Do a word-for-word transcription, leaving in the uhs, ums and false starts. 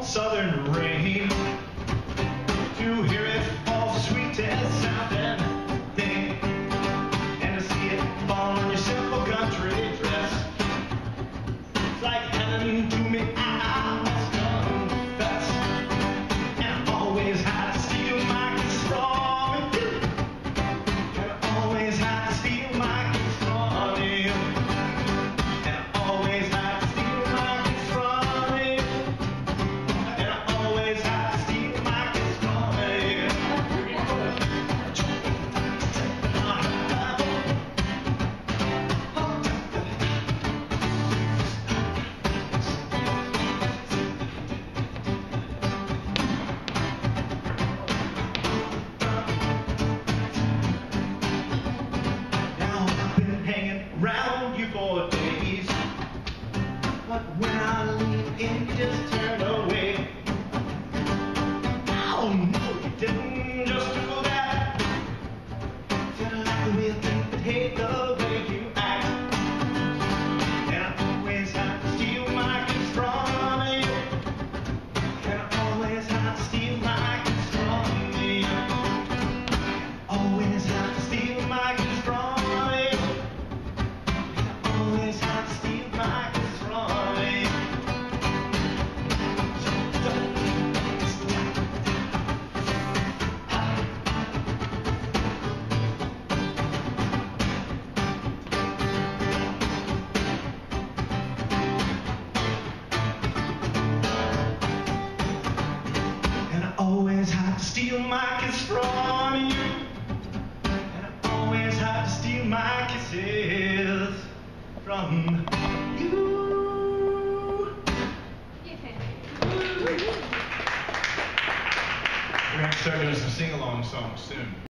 southern rain, to hear it fall sweet as sounding thing, and to see it fall on your simple country dress. It's like heaven to me, I must confess, and I always had to steal my kiss from you, and I always had to steal my kiss from you, and I always had to steal my kiss from you, and I always had to steal my kiss from you. Now I've been hanging around you for days, but when I leave in, you just turn away. Oh no, you didn't just do that. Didn't like the way you think, but hate the way you act. And I always have to steal my kiss from you, and I always have to steal my kiss from you, always have to steal my kiss from you, always have to steal my kiss from you. And I always have to steal my kiss from you, and I always have to steal my kisses from you. We're going to start doing some sing-along songs soon.